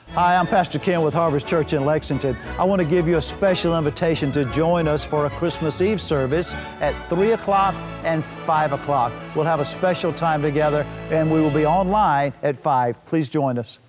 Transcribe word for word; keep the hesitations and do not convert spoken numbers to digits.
Hi, I'm Pastor Ken with Harvest Church in Lexington. I want to give you a special invitation to join us for a Christmas Eve service at three o'clock and five o'clock. We'll have a special time together, and we will be online at five. Please join us.